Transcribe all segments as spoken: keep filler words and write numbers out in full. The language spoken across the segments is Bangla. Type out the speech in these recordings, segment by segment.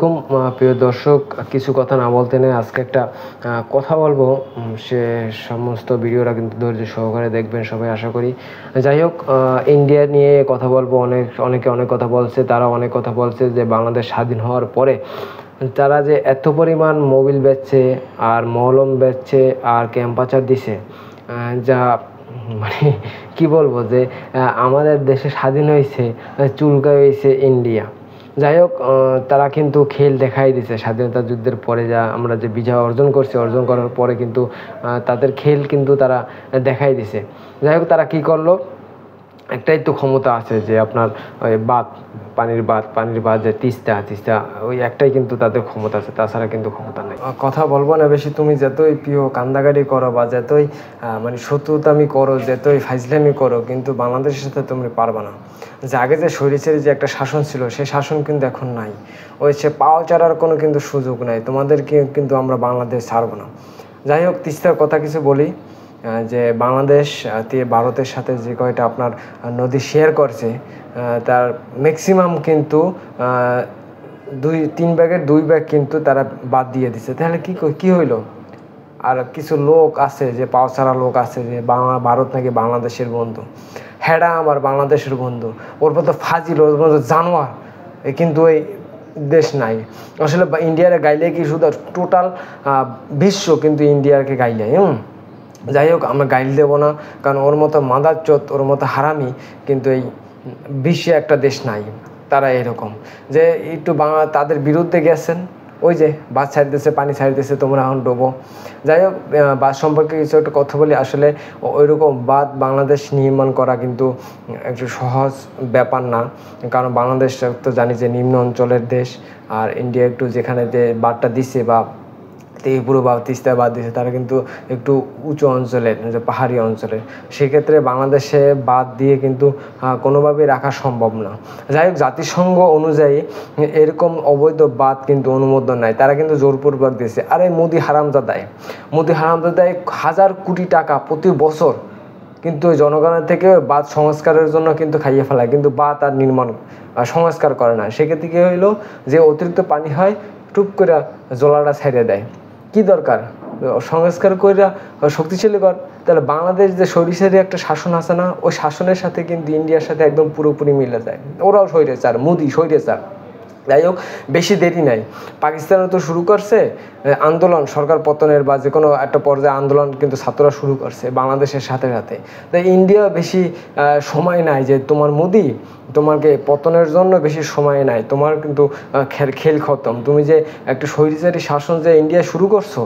এরকম প্রিয় দর্শক, কিছু কথা না বলতে নেই, আজকে একটা কথা বলবো। সে সমস্ত ভিডিওটা কিন্তু ধৈর্য সহকারে দেখবেন সবাই, আশা করি। যাই হোক, ইন্ডিয়া নিয়ে কথা বলবো। অনেক অনেকে অনেক কথা বলছে, তারা অনেক কথা বলছে যে বাংলাদেশ স্বাধীন হওয়ার পরে তারা যে এত পরিমাণ মোবিল বেচছে আর মলম বেচছে আর ক্যাম্পাচার দিছে, যা মানে কি বলবো, যে আমাদের দেশে স্বাধীন হয়েছে, চুলকা হয়েছে ইন্ডিয়া। যাই হোক, তারা কিন্তু খেল দেখাই দিছে স্বাধীনতা যুদ্ধের পরে, যা আমরা যে বিজয় অর্জন করছি, অর্জন করার পরে কিন্তু তাদের খেল কিন্তু তারা দেখাই দিছে। যাই হোক, তারা কি করলো, একটাই তো ক্ষমতা আছে যে আপনার ওই বাঁধ, পানির বাঁধ পানির বাঁধ যে তিস্তা তিস্তা ওই একটাই কিন্তু তাদের ক্ষমতা আছে, তাছাড়া কিন্তু ক্ষমতা নেই। কথা বলবো না বেশি। তুমি যতই প্রিয় কান্দাগাড়ি করো বা যতই মানে শত্রুতামি করো, যতই ফাইজলামি করো, কিন্তু বাংলাদেশের সাথে তুমি পারবে না। যে আগে যে শরীরের যে একটা শাসন ছিল, সেই শাসন কিন্তু এখন নাই। ওই সে পাও চারার কোনো কিন্তু সুযোগ নাই। তোমাদেরকে কিন্তু আমরা বাংলাদেশ ছাড়বো না। যাই হোক, তিস্তার কথা কিছু বলি, যে বাংলাদেশ ভারতের সাথে যে কয়টা আপনার নদী শেয়ার করছে, তার ম্যাক্সিমাম কিন্তু দুই তিন ভাগের দুই ভাগ কিন্তু তারা বাদ দিয়ে দিছে। তাহলে কি কি হইলো? আর কিছু লোক আছে যে পাওছাড়া লোক আছে যে বাংলা ভারত নাকি বাংলাদেশের বন্ধু, হেডা আমার বাংলাদেশের বন্ধু, ওর মতো ফাজিল, ওর মতো জানোয়ার কিন্তু ওই দেশ নাই। আসলে ইন্ডিয়ারে গাইলে কি শুধু টোটাল বিশ্ব কিন্তু ইন্ডিয়াকে গাইলে। হুম যাই হোক, আমরা গাইল দেবো না, কারণ ওর মতো মাদারচোদ, ওর মতো হারামি কিন্তু এই বিশ্বে একটা দেশ নাই। তারা এরকম যে একটু বাংলা তাদের বিরুদ্ধে গেছেন, ওই যে বাস ছাড়িতেছে, পানি ছাড়িতেছে, তোমরা এখন ডোবো। যাই হোক, বাস সম্পর্কে কিছু একটা কথা বলি। আসলে ওইরকম বাঁধ বাংলাদেশ নির্মাণ করা কিন্তু একটু সহজ ব্যাপার না, কারণ বাংলাদেশ তো জানি যে নিম্ন অঞ্চলের দেশ, আর ইন্ডিয়া একটু যেখানে যে বাঁধটা দিছে বা পুরো বা তিস্তা বাদ দিয়েছে, তারা কিন্তু একটু উঁচু অঞ্চলের, যে পাহাড়ি অঞ্চলের। সেক্ষেত্রে বাংলাদেশে বাদ দিয়ে কিন্তু কোনোভাবেই রাখা সম্ভব না। যাই হোক, জাতিসংঘ অনুযায়ী এরকম অবৈধ বাদ কিন্তু অনুমোদন নাই, তারা কিন্তু জোরপূর্বক দিয়েছে। আর এই মোদি হারামজাদায় মোদি হারামজাদায় হাজার কোটি টাকা প্রতি বছর কিন্তু জনগণের থেকে বাঁধ সংস্কারের জন্য কিন্তু খাইয়ে ফেলায়, কিন্তু বাঁধ আর নির্মাণ সংস্কার করে না। সেক্ষেত্রে কী হইলো, যে অতিরিক্ত পানি হয়, টুপ করে জলাটা ছেড়ে দেয়। কি দরকার? সংস্কার কইরা শক্তিশালী কর। তাহলে বাংলাদেশ যে সরিষারি একটা শাসন আছে না, ওই শাসনের সাথে কিন্তু ইন্ডিয়ার সাথে একদম পুরোপুরি মিলে যায়। ওরাও স্বৈরাচার, মোদি স্বৈরাচার। যাই হোক, বেশি দেরি নাই। পাকিস্তানও তো শুরু করছে আন্দোলন, সরকার পতনের বা যে কোনো একটা পর্যায়ে আন্দোলন কিন্তু ছাত্ররা শুরু করছে বাংলাদেশের সাথে সাথে। তাই ইন্ডিয়া বেশি সময় নাই যে তোমার মোদি তোমাকে পতনের জন্য বেশি সময় নাই, তোমার কিন্তু খেল খতম। তুমি যে একটা স্বৈরাচারী শাসন যে ইন্ডিয়া শুরু করছো,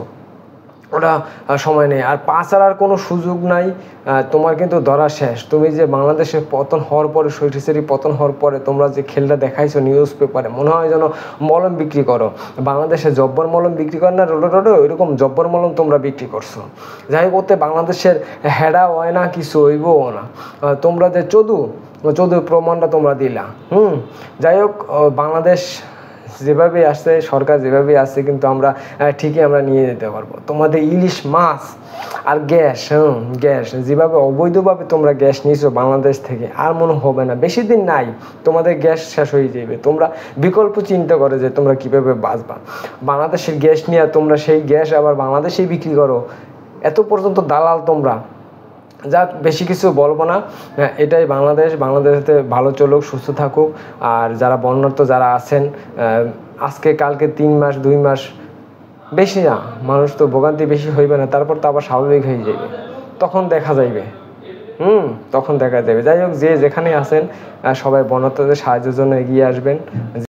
ওটা সময় নেই। আর পাছাড়ার কোনো সুযোগ নাই, তোমার কিন্তু ধরা শেষ। তুমি যে বাংলাদেশের পতন হওয়ার পরে, স্বৈরাচারী পতন হওয়ার পরে তোমরা যে খেলটা দেখাইছো নিউজ পেপারে, মনে হয় যেন মলম বিক্রি করো। বাংলাদেশে জব্বর মলম বিক্রি করে না রোডে রোডে, ওইরকম জব্বর মলম তোমরা বিক্রি করছো। যাই হোক, ওতে বাংলাদেশের হেডা হয় না, কিছু হইবও না। তোমরা যে চদু চদু প্রমাণটা তোমরা দিলা। হুম যাই হোক, বাংলাদেশ যেভাবে আসছে, সরকার যেভাবে আসছে, কিন্তু আমরা ঠিকই আমরা নিয়ে যেতে পারবো। তোমাদের ইলিশ মাছ আর গ্যাস, হুম গ্যাস যেভাবে অবৈধভাবে তোমরা গ্যাস নিয়েছো বাংলাদেশ থেকে, আর মনে হবে না বেশি দিন নাই তোমাদের গ্যাস শেষ হয়ে যাবে। তোমরা বিকল্প চিন্তা করো যে তোমরা কীভাবে বাঁচবা। বাংলাদেশের গ্যাস নিয়ে তোমরা সেই গ্যাস আবার বাংলাদেশেই বিক্রি করো, এত পর্যন্ত দালাল তোমরা। যাক, বেশি কিছু বলবো না। এটাই বাংলাদেশ। বাংলাদেশে ভালো চলুক, সুস্থ থাকুক। আর যারা বন্যার্থ যারা আছেন, আজকে কালকে তিন মাস দুই মাস বেশি না, মানুষ তো ভোগান্তি বেশি হইবে না, তারপর তো আবার স্বাভাবিক হয়ে যাবে, তখন দেখা যাইবে। হুম তখন দেখা যাবে। যাই হোক, যে যেখানে আছেন সবাই বন্যার্থদের সাহায্যের জন্য এগিয়ে আসবেন।